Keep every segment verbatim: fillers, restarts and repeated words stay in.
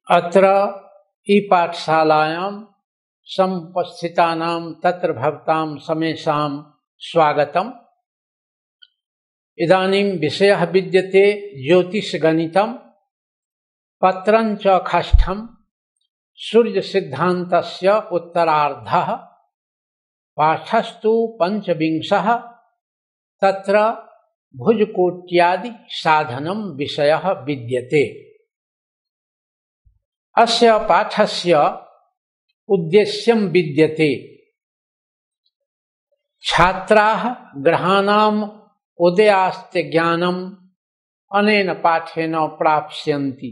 अत्र ई पाठशालायां समुपस्थितानां तत्र भवतां समेषां स्वागतम्। इदानीं विषयः विद्यते ज्योतिषगणितं पत्रञ्च खष्ठं सूर्यसिद्धान्तस्य उत्तरार्धः। पाठस्तु पञ्चविंशः। तत्र भुजकोट्यादि साधनं विषयः विद्यते। अस्य पाठस्य उद्देश्यं विद्यते छात्राः ग्रहाणाम् उदयास्ते ज्ञानम् अनेन पाठेन प्राप्स्यन्ति।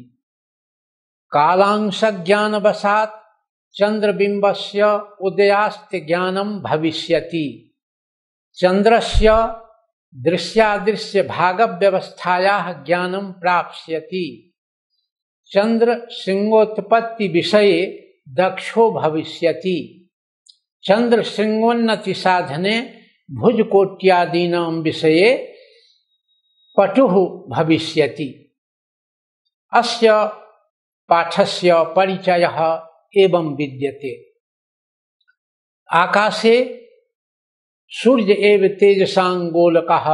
कालांशज्ञानवशात् चन्द्रबिम्बस्य उदयास्ते ज्ञानं भविष्यति। चन्द्रस्य दृश्यादृश्य भागव्यवस्थायाः ज्ञानं प्राप्स्यति। चंद्र सिंहोत्पत्ति विषये दक्षो भविष्यति। चंद्र सिंहोन्नति साधने भुजकोट्यादीनां विषये पटुः भविष्यति। अस्य पाठस्य परिचयः एवं विद्यते। आकाशे सूर्य एव तेजसां गोलकः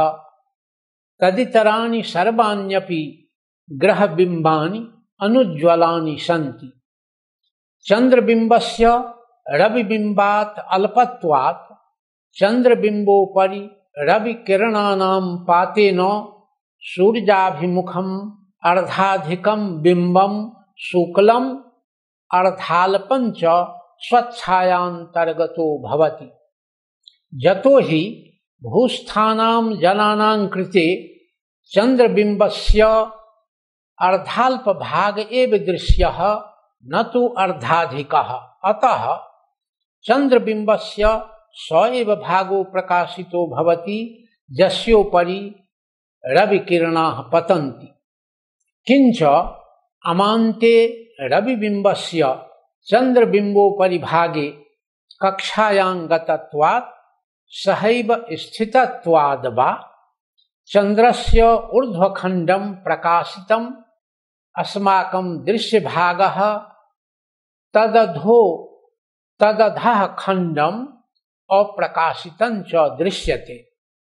तदितराणि सर्वाण्यपि ग्रहबिम्बानि अनुज्ज्वलानि सन्ति। चन्द्रबिम्बस्य रविबिम्बात् अल्पत्वात् चन्द्रबिम्बोपरि रविकिरणानां पातेन सूर्याभिमुखम् अर्धाधिकं बिम्बं शुक्लम् अर्धाल्पं च स्वच्छायान्तर्गतो भवति। यतो हि भूस्थानां जनानां कृते चन्द्रबिम्बस्य अर्धाल्प भाग एव दृश्यः न तु अर्धाधिकः। अतः चन्द्रबिम्बस्य स एव भागो प्रकाशितो भवति यस्योपरि रविकिरणाः पतन्ति। किञ्च अमान्ते रविबिम्बस्य चन्द्रबिम्बोपरि भागे कक्षायां गतत्वात् सहैव स्थितत्वाद् वा चन्द्रस्य ऊर्ध्वखण्डं प्रकाशितम् अस्माकं दृश्यभागः तदधो तदधः खण्डम् अप्रकाशितं च दृश्यते।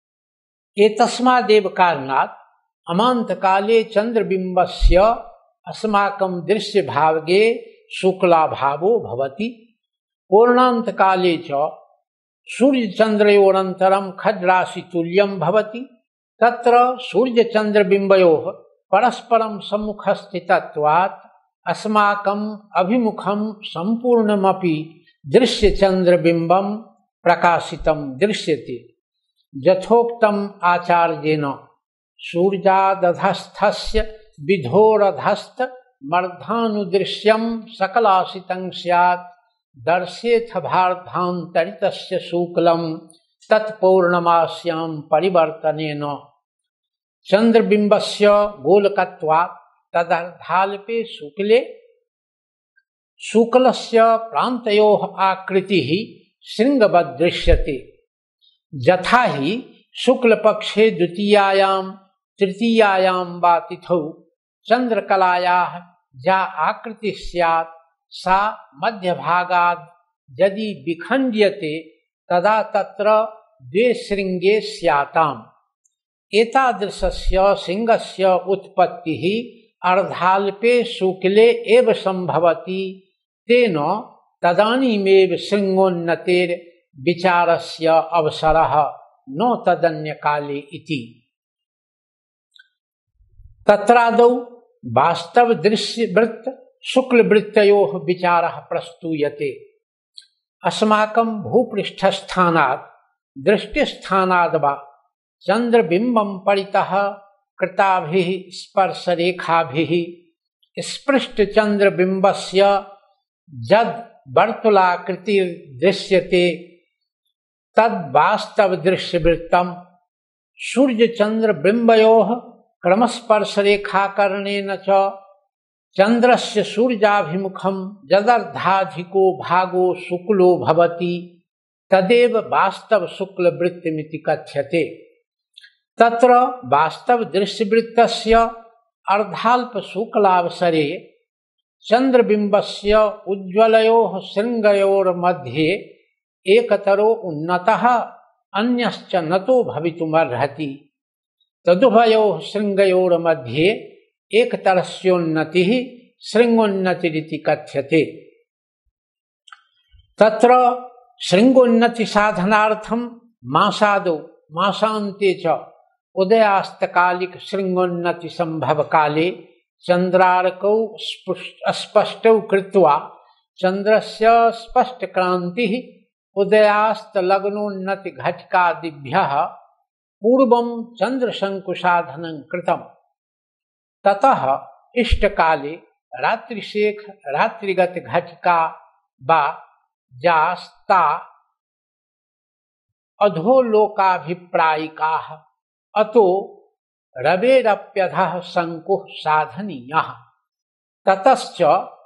एतस्मादेव कारणात् अमान्तकाले चन्द्रबिम्बस्य अस्माकं दृश्यभागे शुक्लाभावो भवति। पूर्णान्तकाले च सूर्यचन्द्रयोरन्तरं खड्राशितुल्यं भवति। तत्र सूर्यचन्द्रबिम्बयोः परस्परं सम्मुखस्थितत्वात् अस्माकम् अभिमुखं सम्पूर्णमपि दृश्यचन्द्रबिम्बं प्रकाशितं दृश्यते। यथोक्तम् आचार्येण सूर्यादधस्थस्य विधोरधस्त मर्धानुदृश्यं सकलाशितं स्यात् दर्शेथ भार्धान्तरितस्य शुक्लं तत्पौर्णमास्यां परिवर्तनेन। चन्द्रबिम्बस्य गोलकत्वात् तदर्धाल्पे शुक्ले शुक्लस्य प्रान्तयोः आकृतिः शृङ्गवत् दृश्यते। यथा हि शुक्लपक्षे द्वितीयायां तृतीयायां वा तिथौ चन्द्रकलायाः या आकृतिः स्यात् सा मध्यभागाद् यदि विखण्ड्यते तदा तत्र द्वे शृङ्गे स्याताम्। एतादृशस्य सिंहस्य उत्पत्तिः अर्धाल्पे शुक्ले एव सम्भवति। तेन तदानीमेव शृङ्गोन्नतेर् विचारस्य अवसरः न तदन्यकाले इति। तत्रादौ वास्तवदृश्यवृत्त शुक्लवृत्तयोः विचारः प्रस्तूयते। अस्माकं भूपृष्ठस्थानात् दृष्टिस्थानाद् वा चन्द्रबिम्बं परितः कृताभिः स्पर्शरेखाभिः स्पृष्टचन्द्रबिम्बस्य यद् वर्तुलाकृतिर्दृश्यते तद्वास्तवदृश्यवृत्तं सूर्यचन्द्रबिम्बयोः क्रमस्पर्शरेखाकरणेन च चन्द्रस्य सूर्याभिमुखं यदर्धाधिको भागो शुक्लो भवति तदेव वास्तव शुक्लवृत्तमिति कथ्यते। तत्र वास्तव दृश्यवृत्तस्य अर्धाल्प शुक्लावसरे चंद्रबिंबस्य उज्ज्वलयोः शृंगयोर्मध्ये एकतरो उन्नतः अन्यश्च नतो भवितुमर्हति तदुभयोः शृंगयोर्मध्ये एकतरस्योन्नतिः शृंगोन्नतिरिति कथ्यते। तत्र शृंगोन्नति साधनार्थं मासादौ मासान्ते च उदयास्तकालिक शृंगोन्नति संभव काले चंद्रार्कौ स्पष्टौ कृत्वा चंद्रस्य स्पष्ट क्रांतिः उदयास्त लग्नोन्नति घटिकादिभ्यः पूर्वं चंद्रशंकुसाधनं कृतम्। ततः इष्टकाले रात्रिशेख रात्रिगत घटिका वा जास्ता अधोलोकाभिप्रायिकाः अतो रवेरप्यधः शंकुः साधनीयः। ततश्च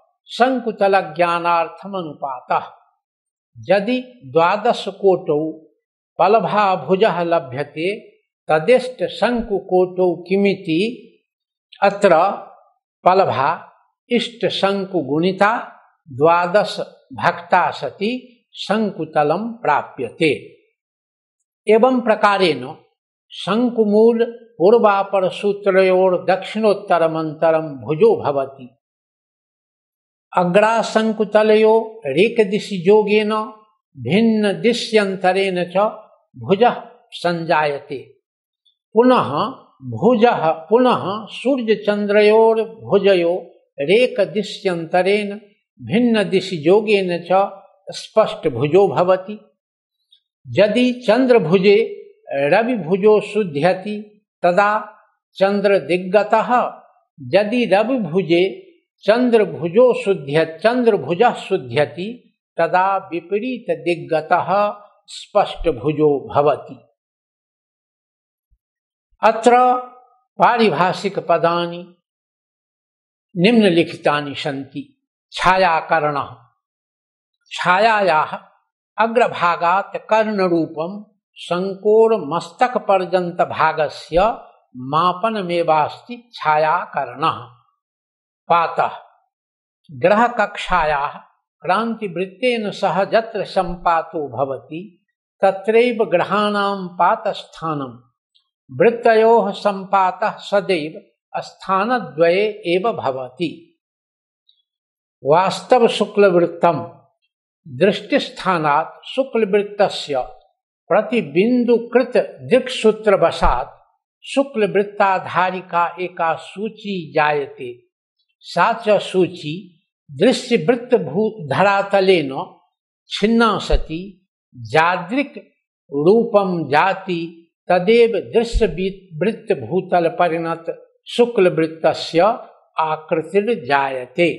शंकुतलज्ञानार्थमनुपातः। यदि द्वादशकोटौ पलभाभुजः लभ्यते तदिष्ट शंकुकोटौ किमिति अत्र पलभा इष्ट शंकु गुणिता द्वादश भक्ता सति शंकुतलं प्राप्यते। एवं प्रकारेण शंकुमूल पूर्वापर सूत्रयोर दक्षिणोत्तरमंतरम भुजो भवति। अग्रा शंकुतलयो रेकदिशि योगेन भिन्न दिश्यंतरेण च भुजः संजायते। पुनः भुजः पुनः सूर्यचंद्रयोर भुजयो रेकदिश्यंतरेण भिन्न दिशि योगेन च स्पष्ट भुजो भवति। यदि चंद्रभुजे रविभुजो शुध्यति तदा चंद्रदिग्गतः। यदि रविभुजे चंद्रभुजो शुद्ध्य चंद्रभुजः शुध्यति तदा विपरीत दिग्गतः स्पष्ट भुजो भवति। अत्र पारिभाषिक पदानि निम्नलिखितानि सन्ति। छायाकरणः। छायायाः अग्रभागात् कर्णरूपं शंकोर मस्तक पर्यंत भागस्य मापनमेवास्ति छायाकरणः। पातः। ग्रह कक्षायाः क्रांतिवृत्तेन सह यत्र संपातो भवति तत्रैव ग्रहाणां पातस्थानं वृत्तयोः संपातः सदैव स्थानद्वये एव भवति। वास्तव शुक्लवृत्तम् दृष्टिस्थानात् शुक्लवृत्तस्य प्रतिबिंदुकृत दृक्सूत्रवशात् शुक्लवृत्ताधारिका एका सूची जायते। सा च सूची दृश्यवृत्तधरातलेन छिन्ना सती जादृक् रूपं जाति तदेव दृश्यवृत्तभूतल परिणत शुक्लवृत्तस्य आकृतिर्जायते।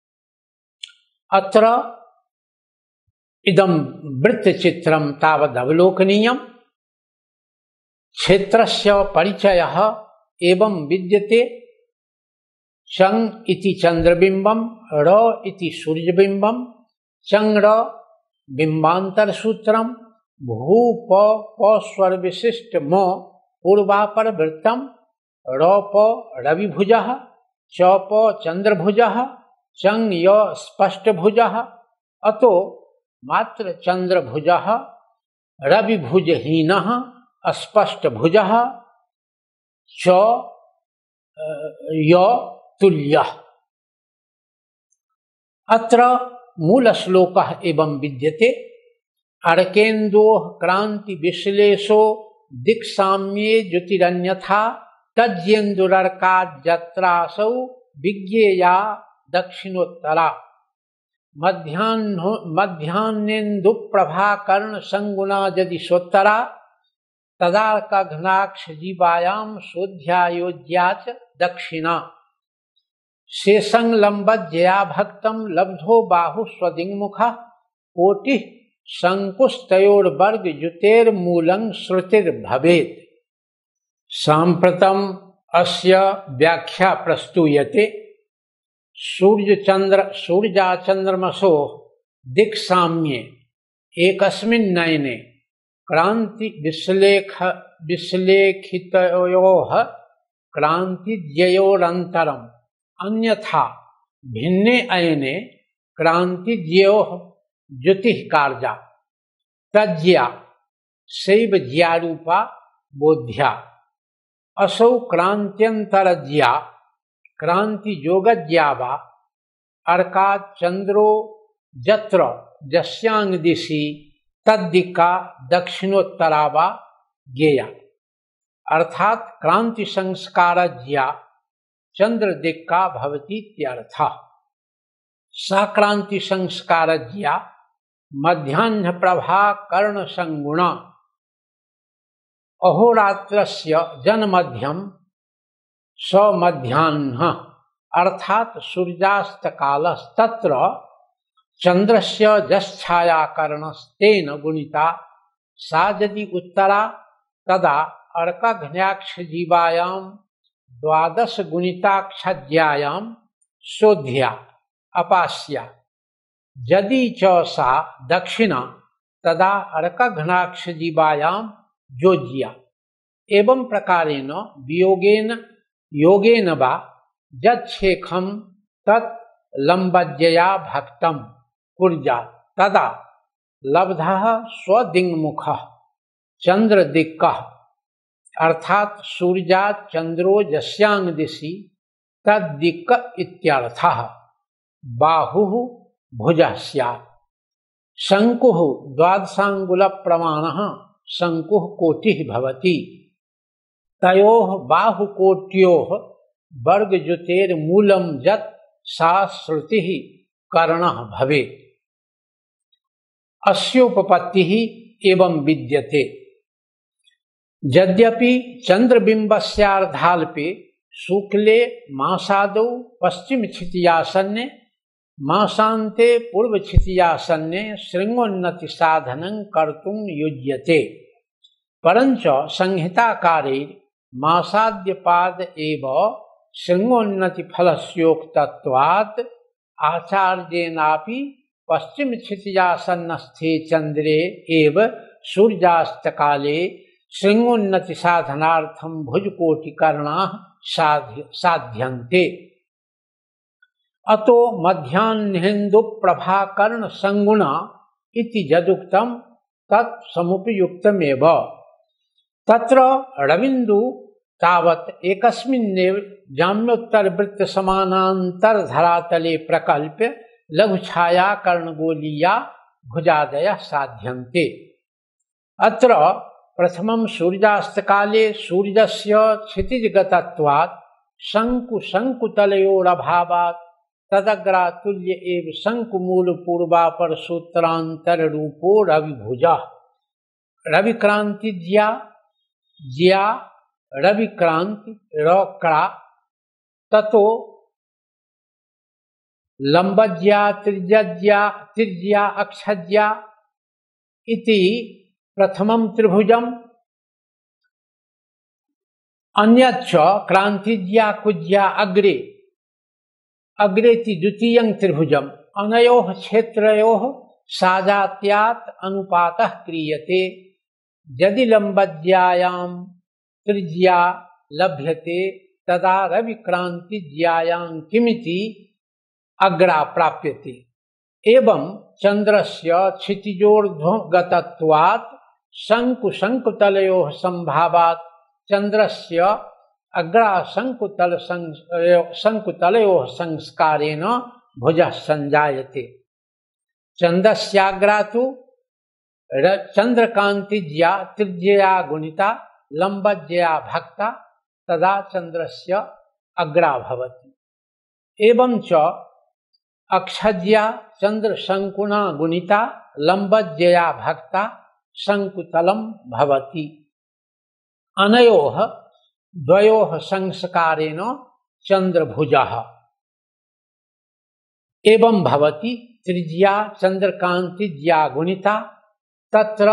अत्र इदं वृत्तचित्रं तावदवलोकनीयम्। क्षेत्रस्य परिचयः एवं विद्यते। चंग इति चंद्रबिंबम, र इति सूर्यबिंबम, चंग्र बिंबांतर सूत्रम, भू प प स्वर विशिष्ट म पूर्वापर वृत्तम, र प रविभुजः, च प चंद्रभुजः, चंग य स्पष्टभुजः। अतो मात्र चंद्रभुजः रविभुजहीनः अस्पष्टभुजः च य तुल्यः। अत्र मूल श्लोकः एवं विद्यते। अर्केन्दोः क्रांति विश्लेषो दिक्साम्ये ज्योतिरन्यथा तज्जेन्दुरर्काद्यत्रासौ विज्ञेया दक्षिणोत्तरा। मध्याह्नो मध्याह्नेन्दुप्रभाकर्ण संगुणा यदि सोत्तरा तदार्कघ्नाक्ष जीवायां शोध्यायोज्या च दक्षिणा। शेषं लंबज्जया भक्तं लब्धो बाहु स्वदिङ्मुखः कोटिः शंकुस्तयोर्वर्ग युतेर्मूलं श्रुतिर्भवेत्। साम्प्रतम् अस्य व्याख्या प्रस्तूयते। सूर्य चंद्र सूर्याचंद्रमसो दिक्साम्ये एकस्मिन् नयने क्रांति विश्लेख विश्लेखितयोः क्रांतिद्वयोरन्तरम् अन्यथा भिन्ने अयने क्रांतिज्योः ज्योतिः कार्या तज्ज्या सैव ज्यारूपा बोध्या असौ क्रांत्यंतरज्या क्रांतियोगज्या वा अर्कात् चंद्रो जत्र जस्यांग दिशि तद्दिक्का दक्षिणोत्तरा वा ज्ञेया। अर्थात क्रांति संस्कारज्या चंद्र दिक्का भवति इत्यर्थः। सा क्रांति संस्कारज्या मध्याह्न प्रभा कर्ण संगुणा अहोरात्रस्य जन्मध्यम स मध्याह्न अर्थात सूर्यास्त कालस्तत्र चंद्रस्य जश्छायाकरणस्तेन गुणिता सा यदि उत्तरा तदा अर्कघ्न्याक्ष जीवायां द्वादश गुणिताक्षज्यायां शोध्या अपास्या यदि च सा दक्षिणा तदा अर्कघ्नाक्ष जीवायां योज्या। एवं प्रकारेण वियोगेन योगेन वा यच्छेखं तत् लंबज्जया भक्तं कुर्यात् तदा लब्धः स्वदिङ्मुखः चंद्रदिक्कः अर्थात सूर्यात् चंद्रो यस्यांग दिशि तद्दिक्क इत्यर्थः। बाहुः भुजः स्यात्। शंकुः द्वादशांगुल प्रमाणः शंकुः कोटिः भवति। तयोः बाहुकोट्योः वर्गजुतेर्मूलं यत् सा श्रुतिः कर्णः भवेत्। अस्योपपत्तिः एवं विद्यते। यद्यपि चंद्रबिंबस्यार्धाल्पे शुक्ले मासादौ पश्चिम क्षितियासन्ने मासान्ते पूर्व क्षितियासन्ने शृंगोन्नति साधनं कर्तुं युज्यते। परंच संहिताकारे मासाद्यपाद एव शृंगोन्नति फलस्योक्तत्वात् आचार्येनापि पश्चिम क्षितियासन्नस्थे चंद्रे एव सूर्यास्त काले शृंगोन्नति साधनार्थं भुजकोटिकर्णाः साध्य साध्यन्ते। अतो मध्याह्नेन्दु प्रभाकर्ण संगुणा इति यदुक्तं तत् समुपयुक्तमेव। तत्र रविन्दु तावत् एकस्मिन्नेव जाम्योत्तरवृत्त समानांतर धरातले प्रकल्प्य लघुछाया कर्णगोलीया भुजादयः साध्यन्ते। अत्र प्रथमं सूर्यास्तकाले सूर्यस्य क्षितिजगतत्वात् शंकु शंकुतलयोरभावात् तदग्रातुल्य एव शंकुमूल पूर्वापर सूत्रांतर रूपो रविभुजः रविक्रांतिज्या ज्या रविक्रांति रक्रा ततो लंबज्या त्रिज्या त्रिज्या अक्षज्या इति प्रथमं त्रिभुजम्। अन्यच्च क्रांतिज्या कुज्या अग्रे अग्रेति द्वितीयं त्रिभुजम्। अनयोः क्षेत्रयोः साजात्यात् अनुपातः क्रियते। यदि लंबज्यायां त्रिज्या लभ्यते तदा रविक्रांतिज्यायां किमिति अग्रा प्राप्यते। एवं चंद्रस्य क्षितिजोर्ध्वगतत्वात् शंकु शंकुतलयोः संभावात् चंद्रस्य अग्रा शंकुतल शंकुतलयोः संस्कारेण भुजः संजायते। चंद्रस्याग्रा तु चंद्रकांतिज्या त्रिज्यया गुणिता लंबज्यया भक्ता तदा चंद्रस्य अग्रा भवति। एवं च अक्षज्या चंद्र शंकुना गुणिता लंबज्यया भक्ता शंकुतलम भवति। अनयोः द्वयोः संस्कारेण चंद्रभुजः एवं भवति। त्रिज्या चंद्रकांतिज्या गुणिता तत्र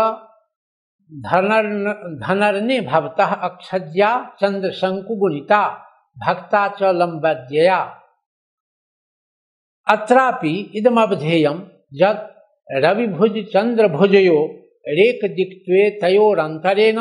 धनर्ने भवतः अक्षज्या चंद्रशंकु गुणिता भक्ता च लंबज्यया। अत्रापि इदमवधेयं यत् रविभुज चंद्रभुजयो रेकदिक्त्वे तयोरन्तरेण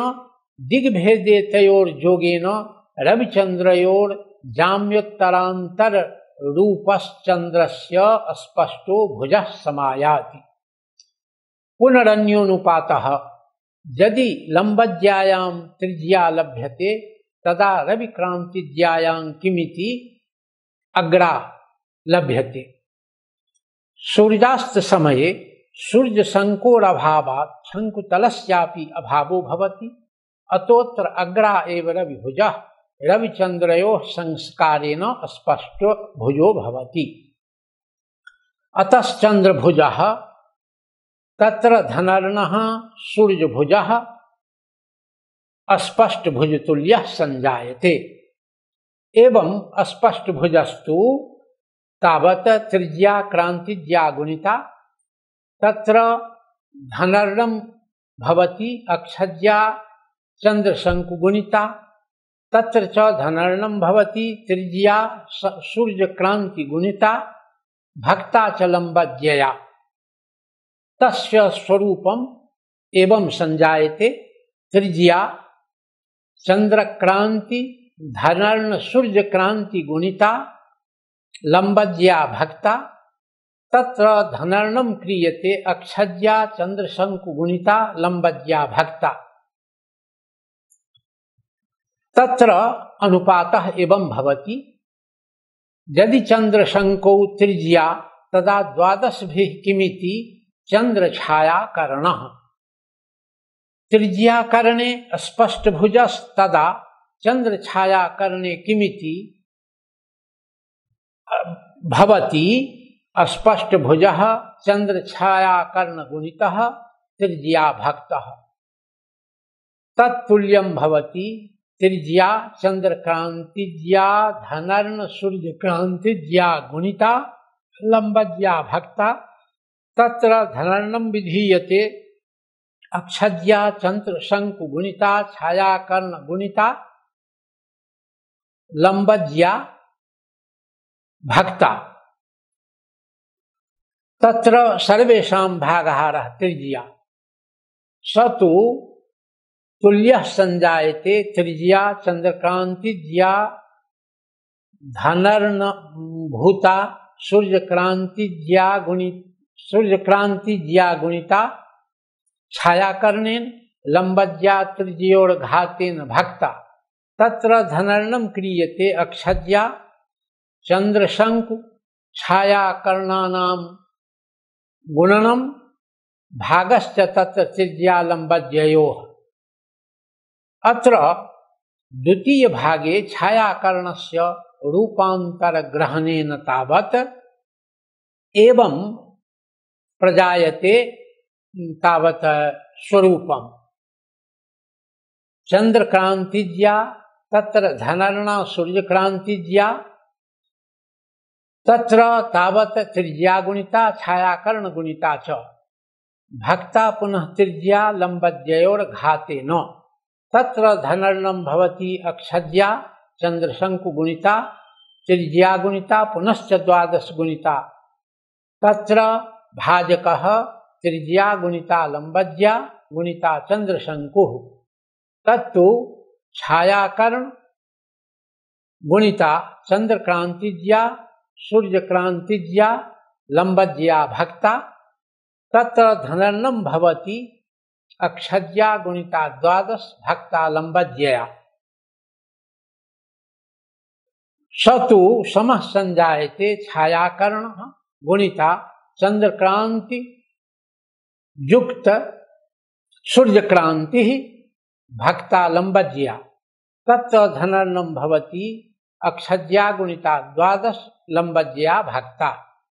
दिग्भेदे तयोर्योगेन रविचंद्रयोर् जाम्योत्तरांतर रूपश्चन्द्रस्य स्पष्टो भुजः समायाति। पुनरन्योनुपातः यदि लम्बज्यायां त्रिज्या लभ्यते तदा रविक्रांतिज्यायां किमिति अग्रा लभ्यते। सूर्यास्त समये सूर्य संकोरभावात् शंकुतलस्यापि अभावो भवति। अतोत्र अग्रा एव रविभुजः रविचन्द्रयोः संस्कारेण स्पष्ट भुजो भवति। अतश्चन्द्रभुजः तत्र धनर्णः सूर्यभुजः स्पष्ट भुजतुल्यः संजायते। एवं स्पष्ट भुजस्तु तावत् त्रिज्या क्रांतिज्या गुणिता तत्र धनर्णं भवति अक्षज्या चंद्रशंकु गुणिता तत्र च धनर्णं भवति त्रिज्या सूर्यक्रांति गुणिता भक्ता च लंबज्यया। तस्य स्वरूपम् एवं संजायते त्रिज्या चंद्रक्रांति धनर्ण सूर्यक्रांति गुणिता लंबज्या भक्ता तत्र धनर्णं क्रियते अक्षज्या चंद्रशंकु गुणिता लंबज्या भक्ता। तत्र अनुपातः एवं भवति यदि चंद्रशंकौ त्रिज्या तदा द्वादशभिः किमिति चंद्रछायाकरणः। त्रिज्याकरणे स्पष्टभुजस्तदा चंद्रछायाकरणे किमिति भवति स्पष्टभुजः चंद्रछायाकरणगुणितः त्रिज्या भक्तः। तत्तुल्यं भवति त्रिज्या चंद्रक्रांतिज्या धनर्ण सूर्यक्रांतिज्या गुणिता लंबज्या भक्ता। तत्र धनर्णं विधीयते अक्षज्या चंद्रशंकु गुणिता छायाकर्ण गुणिता लंबज्या भक्ता। तत्र सर्वेषां भागहारः त्रिज्या स तु तुल्यः संजायते त्रिज्या चंद्रक्रांतिज्या धनर्ण भूता सूर्यक्रांतिज्या गुणित सूर्यक्रांतिज्या गुणिता छायाकर्णेन लंबज्या त्रिज्योर्घातेन भक्ता। तत्र धनर्णं क्रियते अक्षज्या चंद्रशंकु छायाकर्णानां गुणनम भागश्च तत्र त्रिज्या लंबज्ययोः। अत्र द्वितीय भागे छायाकर्णस्य रूपांतर ग्रहणेन तावत् एवं प्रजायते तावत् स्वरूपम्। चंद्रक्रांतिज्या तत्र धनर्णा सूर्यक्रांतिज्या तत्र तावत् त्रिज्या गुणिता छायाकर्ण गुणिता च भक्ता पुनः त्रिज्या लंबज्ययोर्घातेन। तत्र धनर्णं भवति अक्षज्या चंद्रशंकु गुणिता त्रिज्या गुणिता पुनश्च द्वादश गुणिता। तत्र भाजकः त्रिज्या गुणिता लंबज्या गुणिता चंद्रशंकुः। तत्तु छायाकर्ण गुणिता चंद्रक्रांतिज्या सूर्यक्रांतिज्या लंबज्या भक्ता। तत्र धनर्णं भवति अक्षज्या गुणिता द्वादश भक्ता लंबज्यया। स तु समः संजायते छायाकर्णः गुणिता चंद्रक्रांति युक्त सूर्यक्रांति भक्ता लंबज्या। तत्र धनर्णं भवति अक्षज्या गुणिता द्वादश लंबज्या भक्ता।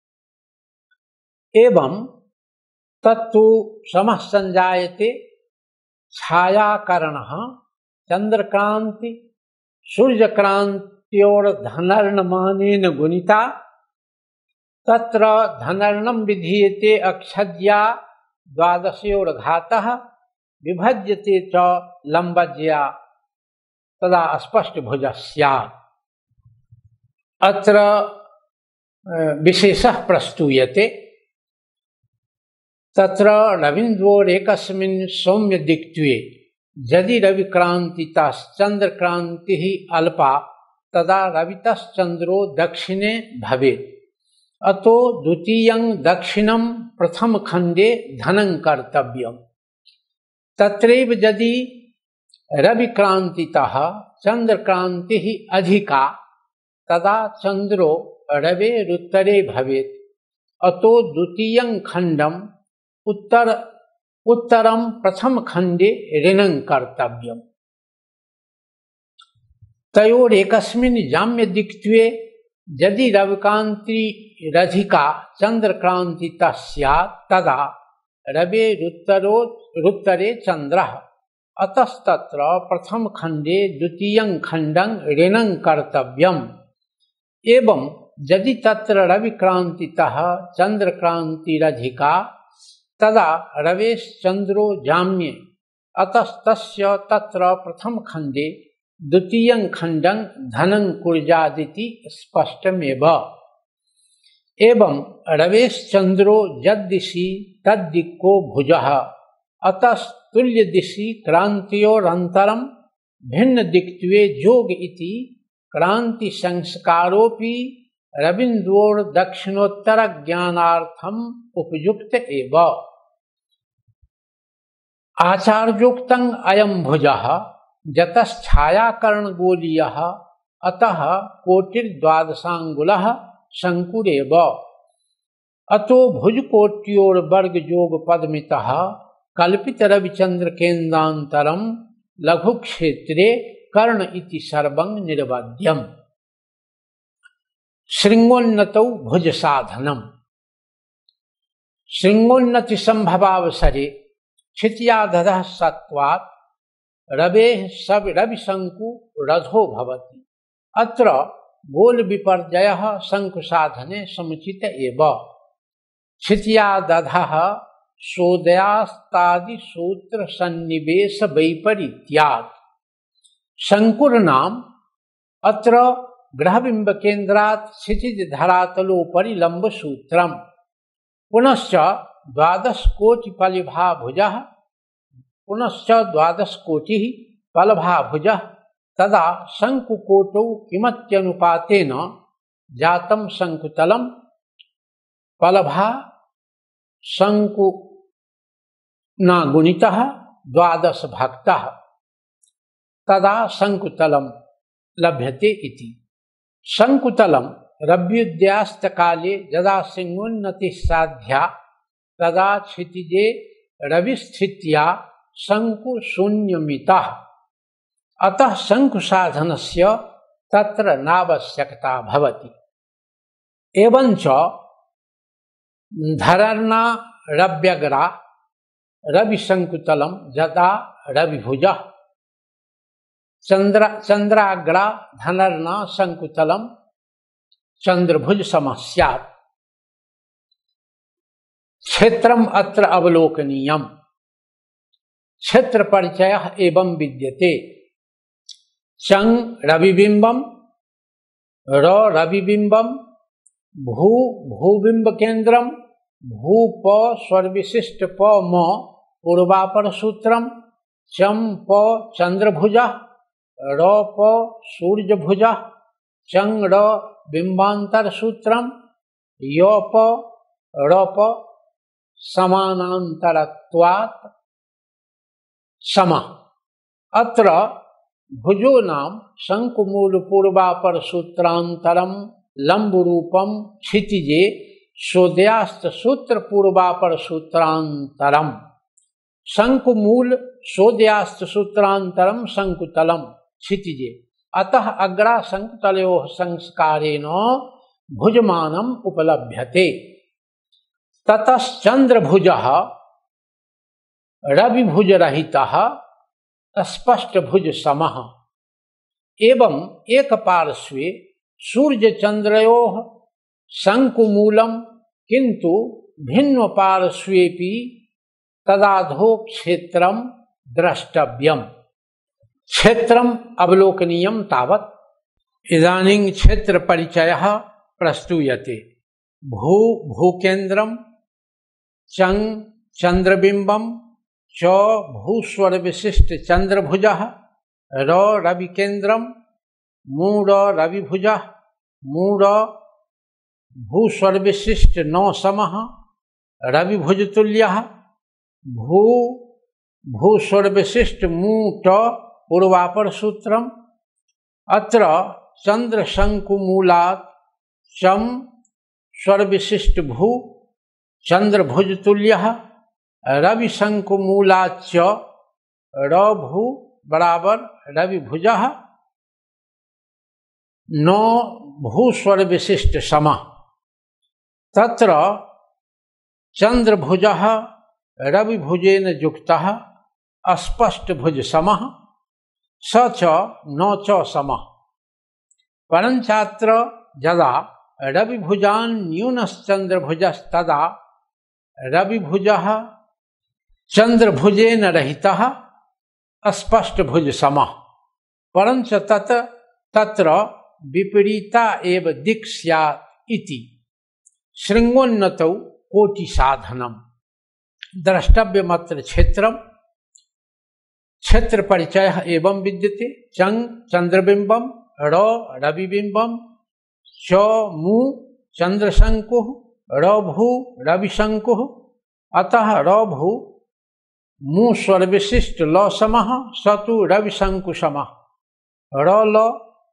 एवं तत्तु समः संजायते छायाकर्णः चंद्रक्रांति सूर्यक्रांत्योर्धनर्णमानेन गुणिता। तत्र धनर्णं विधीयते अक्षज्या द्वादशयोर्घातः विभज्यते च लंबज्या तदा स्पष्टभुजः स्यात्। अत्र विशेषः प्रस्तूयते। तत्र रवीन्द्रोरेकस्मिन् सौम्यदिक्त्वे यदि रविक्रान्तितश्चन्द्रक्रान्तिः अल्पा तदा रवितश्चंद्रो दक्षिणे भवेत्। अतो द्वितीयं दक्षिणं प्रथम खंडे धनं कर्तव्यम्। तत्रैव यदि रविक्रांतितः चंद्रक्रांतिः अधिका तदा चंद्रो रवेरुत्तरे भवेत्। अतो द्वितीयं खंडम उत्तर उत्तरम प्रथम खंडे ऋणं कर्तव्यम्। तयोरेकस्मिन् जाम्यदिक्त्वे यदि रविक्रांतिरधिका चंद्रक्रांतितः स्यात् तदा रवेरुत्तरे चंद्रः। अतस्तत्र प्रथम खंडे द्वितीयं खंडं ऋणं कर्तव्यम्। एवं यदि तत्र रविक्रांतितः चंद्रक्रांतिरधिका तदा रवेश्चंद्रो जाम्ये। अतस्तस्य तत्र प्रथम खंडे द्वितीयं खंडं धनं कुर्यादिति स्पष्टमेव। एवं रवेश्चंद्रो यद्दिशि तद्दिक्को भुजः। अतस्तुल्यदिशि क्रांत्योरन्तरं भिन्नदिक्त्वे जोग इति क्रांति संस्कारोपि रवीन्द्रोर्दक्षिणोत्तर ज्ञानार्थम उपयुक्त एव। आचार्योक्तं अयं भुजः जतश्छायाकरणगोलीयः अतः कोटिर्द्वादशांगुलः शंकुरेव। अतो भुजकोट्योर्वर्गयोगपदमितः कल्पित रविचंद्र केन्द्रांतरं लघुक्षेत्रे कर्ण इति सर्वं निर्वाद्यम्। शृंगोन्नतौ भुज साधनम्। शृंगोन्नति संभवावसरे क्षित्याधः सत्वात् रवेः सब रविशंकु रथो भवति। अत्र गोल विपर्जयः शंकु साधने समुचित एव। क्षित्यादधः सोदयास्तादि सूत्र सन्निवेश वैपरीत्यात्। शंकुर्नाम अत्र ग्रहबिंब केन्द्रात् क्षितिज धरातलोपरि लंब सूत्रम। पुनश्च द्वादश कोटि पलिभा भुजः पुनश्च द्वादश कोटि पलभा भुजः। तदा शंकुकोटौ किमत्यनुपातेन जातं शंकुतलं पलभा शंकु न गुणितः द्वादश भक्तः तदा शंकुतलं लभ्यते इति। शंकुतलं रव्युदयास्त काले यदा सिंहोन्नति साध्या तदा क्षितिजे रविस्थित्या शंकु शून्यमितः। अतः शंकु साधनस्य तत्र नावश्यकता भवति। एवंच धरर्णा रव्यग्रा रविशंकुतलं यदा रविभुजः चंद्र चंद्राग्रा धनर्णा शंकुतलं चंद्रभुज समस्यात्। क्षेत्रम अत्र अवलोकनीयम्। क्षेत्र परिचय एवं विद्यते। चंग रविबिंबम र रविबिंबम भू भूबिंब केन्द्रम भूप स्वर्विशिष्ट प म पूर्वापर सूत्रम चम प चंद्रभुज र प सूर्यभुज चंग र बिंबांतर सूत्रम य प र प समानांतरत्वात् समः। अत्र भुजो नाम शंकुमूल पूर्वापर सूत्रांतरम लंबरूपम क्षितिजे सोदयास्त सूत्र पूर्वापर सूत्रांतरम शंकुमूल सोदयास्त सूत्रांतरम शंकुतलम क्षितिजे। अतः अग्रा शंकुतलयोः संस्कारेण भुजमानम उपलभ्यते। ततश्चंद्रभुजः रविभुजरहितः स्पष्टभुज समः। एवं एक पार्श्वे सूर्यचंद्रयोः शंकुमूलम किंतु भिन्न पार्श्वेपि तदाधो क्षेत्रम द्रष्टव्यम्। क्षेत्रम अवलोकनीयं तावत्। इदानीं क्षेत्र परिचयः प्रस्तूयते। भू भूकेन्द्रम चंग चंद्रबिंबम च भूस्वर विशिष्ट चंद्रभुजः र रविकेन्द्रम मूढ़ रविभुज मूढ़ भूस्वर्विशिष्ट नौ समः रविभुजतुल्यः भू भूस्वर्विशिष्ट मूट पूर्वापर सूत्रम अत्र चंद्रशंकुमूलात् चम स्वर्विशिष्ट भू चंद्रभुजतुल्यः रविशंकुमूलाच्च रभू बराबर रविभुजः नौ भूस्वर्विशिष्ट समः तत्र चंद्रभुजः रविभुजेन युक्तः अस्पष्ट भुज समः स च नौ च समः परंचात्र यदा रविभुजान् न्यूनश्चंद्रभुजस्तदा रविभुजः चंद्रभुजेन रहितः अस्पष्ट भुज समः परंच तत् तत्र विपरीता एव दिक् स्यात् इति शृंगोन्नतौ कोटि साधनम द्रष्टव्यमत्र क्षेत्रम क्षेत्र परिचय एवं विद्यते चंग चंद्रबिंबम र रविबिंबम च मु चंद्रशंकु रभू रविशंकु अतः रभू मु स्वर्विशिष्ट ल समः सतु रविशंकु समः र ल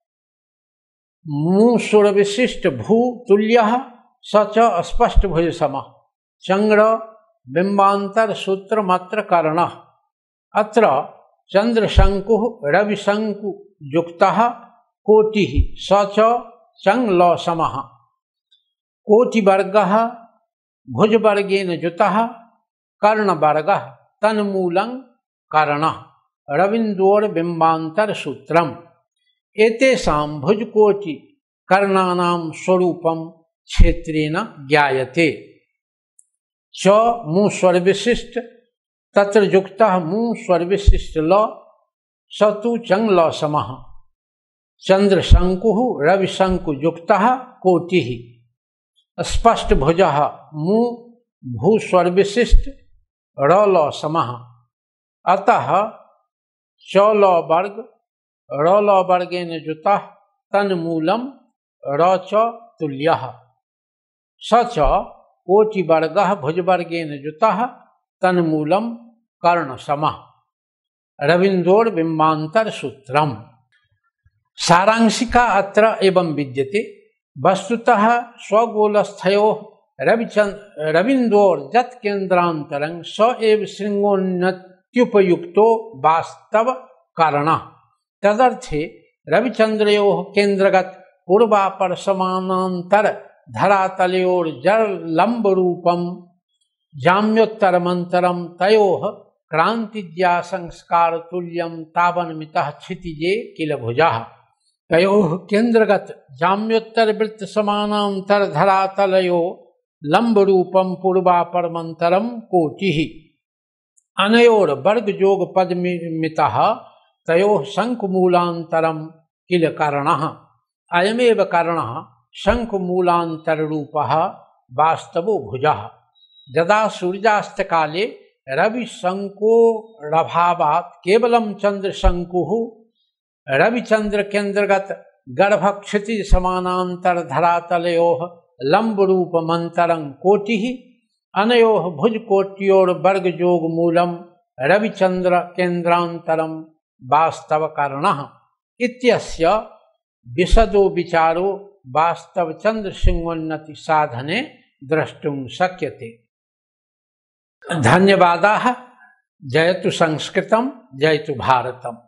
मु स्वर्विशिष्ट भू तुल्यः स च अस्पष्ट भुज समः चंग्र बिंबांतर सूत्र मात्र कर्ण अत्र चंद्रशंकु रविशंकु युक्तः कोटि स च चंग ल समः कोटिवर्गः भुजवर्गेन युतः कर्णवर्गः तन्मूलं कर्णः रविन्दोर्बिंबांतर सूत्रम एतेषां भुजकोटि कर्णानां स्वरूपं क्षेत्रेण ज्ञायते च मु स्वर्विशिष्ट तत्र युक्तः मु स्वर्विशिष्ट ल सतु चंग ल समः चंद्रशंकु रविशंकु युक्तः कोटिः स्पष्ट भुजः मु भूस्वर्विशिष्ट र ल समः अतः च ल वर्ग र ल वर्गेन युतः तन्मूलं र च तुल्यः स च कोटिवर्गः भुजवर्गेन युतः तन्मूलं कर्णसमः रविन्दोर्बिंबांतर सूत्रम सारांशिका अत्र एवं विद्यते वस्तुतः स्वगोलस्थयोः रविन्दोर्जत्केन्द्रान्तरं स एव शृंगोन्नत्युपयुक्तो वास्तव कारणः तदर्थे रविचंद्रयोः केन्द्रगत पूर्वापर समानांतर धरातलयोर्जलंब रूपम जाम्योत्तरमंतरम तयोः क्रांतिज्या संस्कार तुल्यम तावन्मितः क्षितिजे किल भुजः तयोः केन्द्रगत जाम्योत्तर वृत्त समानांतर धरातलयो लंब रूपम पूर्वापरमंतरम कोटिः अनयोर वर्ग जोग पदमितः तयोः शंकुमूलांतरम किल कर्णः अयमेव कर्णः शंकुमूलांतर रूपः वास्तवो भुजः यदा सूर्यास्त काले रविशंकोरभावात् केवलं चंद्रशंकुः रविचंद्र केन्द्रगत गर्भक्षितिज समानांतर धरातलयोः लंब रूपमंतरं कोटिः अनयोः भुजकोट्योर वर्ग जोग मूलम रविचंद्र केन्द्रांतरम वास्तव कर्णः इत्यस्य विशदो विचारो वास्तव चंद्र सिंहोन्नति साधने द्रष्टुं शक्यते। धन्यवादाः। जयतु संस्कृतं जयतु भारतम्।